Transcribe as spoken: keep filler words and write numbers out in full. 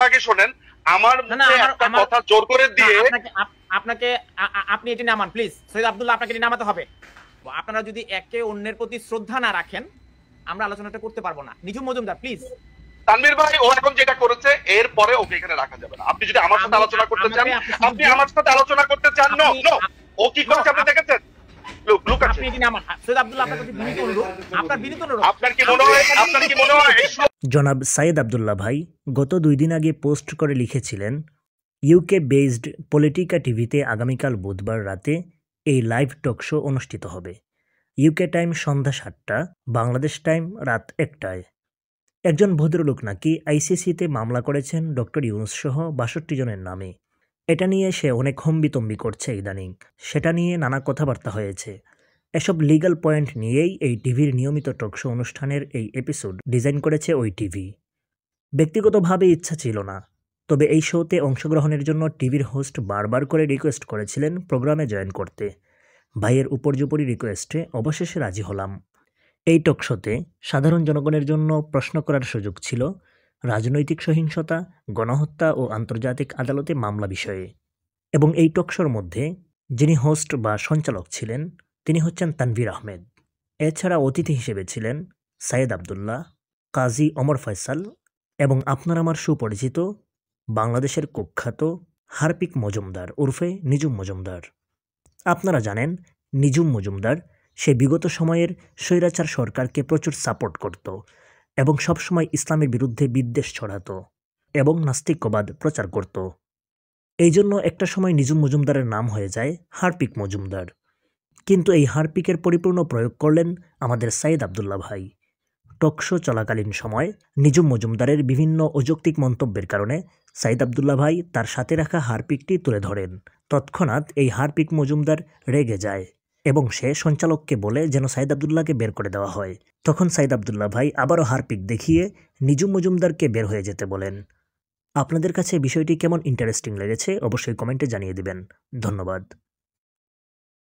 আগে শোনেন, আমার মুখে একটা কথা জোর করে দিয়ে আপনাকে আপনি এটি নামান প্লিজ। সৈয়দ আব্দুল্লাহ, আপনাকে এটি নামাতে হবে। আপনারা যদি একে অন্যের প্রতি শ্রদ্ধা না রাখেন আমরা আলোচনাটা করতে পারবো না। নিঝুম মজুমদার প্লিজ। তানভীর ভাই ও এখন যেটা করেছে এর পরে ওকে এখানে রাখা যাবে না। আপনি যদি আমার সাথে আলোচনা করতে চান, আপনি আমার সাথে আলোচনা করতে চান। নো নো, ও কি করছে আপনি দেখেছেন? লুক লুক আপনি এটি নামান। সৈয়দ আব্দুল্লাহ, আপনার কাছে বিনীত অনুরোধ, আপনার বিনীত অনুরোধ। আপনার কি মনে হয়, আপনার কি মনে হয় জনাব সাইয়েদ আব্দুল্লাহ ভাই গত দুই দিন আগে পোস্ট করে লিখেছিলেন, ইউকে বেসড পলিটিকা টিভিতে আগামীকাল বুধবার রাতে এই লাইভ টক শো অনুষ্ঠিত হবে। ইউকে টাইম সন্ধ্যা সাতটা, বাংলাদেশ টাইম রাত একটায়। একজন ভদ্রলোক নাকি আইসিসিতে মামলা করেছেন ডক্টর ইউনুস সহ বাষট্টি জনের নামে। এটা নিয়ে সে অনেক হম্বিতম্বি করছে ইদানিং। সেটা নিয়ে নানা কথাবার্তা হয়েছে। এসব লিগ্যাল পয়েন্ট নিয়েই এই টিভির নিয়মিত টক শো অনুষ্ঠানের এই এপিসোড ডিজাইন করেছে ওই টিভি। ব্যক্তিগতভাবে ইচ্ছা ছিল না, তবে এই শোতে অংশগ্রহণের জন্য টিভির হোস্ট বারবার করে রিকোয়েস্ট করেছিলেন প্রোগ্রামে জয়েন করতে। ভাইয়ের উপর্যুপরি রিকোয়েস্টে অবশেষে রাজি হলাম। এই টক শোতে সাধারণ জনগণের জন্য প্রশ্ন করার সুযোগ ছিল রাজনৈতিক সহিংসতা, গণহত্যা ও আন্তর্জাতিক আদালতে মামলা বিষয়ে। এবং এই টক শোর মধ্যে যিনি হোস্ট বা সঞ্চালক ছিলেন তিনি হচ্ছেন তানভীর আহমেদ। এছাড়া অতিথি হিসেবে ছিলেন সাইয়েদ আব্দুল্লাহ, কাজী ওমর ফয়সাল এবং আপনার আমার সুপরিচিত বাংলাদেশের কুখ্যাত হারপিক মজুমদার উর্ফে নিঝুম মজুমদার। আপনারা জানেন নিঝুম মজুমদার সে বিগত সময়ের স্বৈরাচার সরকারকে প্রচুর সাপোর্ট করত এবং সবসময় ইসলামের বিরুদ্ধে বিদ্বেষ ছড়াত এবং নাস্তিক্যবাদ প্রচার করত। এই জন্য একটা সময় নিঝুম মজুমদারের নাম হয়ে যায় হারপিক মজুমদার। কিন্তু এই হারপিকের পরিপূর্ণ প্রয়োগ করলেন আমাদের সাইয়েদ আব্দুল্লাহ ভাই। টক শো চলাকালীন সময় নিঝুম মজুমদারের বিভিন্ন অযৌক্তিক মন্তব্যের কারণে সাইয়েদ আব্দুল্লাহ ভাই তার সাথে রাখা হারপিকটি তুলে ধরেন। তৎক্ষণাৎ এই হারপিক মজুমদার রেগে যায় এবং সে সঞ্চালককে বলে যেন সাইয়েদ আব্দুল্লাহকে বের করে দেওয়া হয়। তখন সাইয়েদ আব্দুল্লাহ ভাই আবারও হারপিক দেখিয়ে নিঝুম মজুমদারকে বের হয়ে যেতে বলেন। আপনাদের কাছে বিষয়টি কেমন ইন্টারেস্টিং লেগেছে অবশ্যই কমেন্টে জানিয়ে দিবেন। ধন্যবাদ।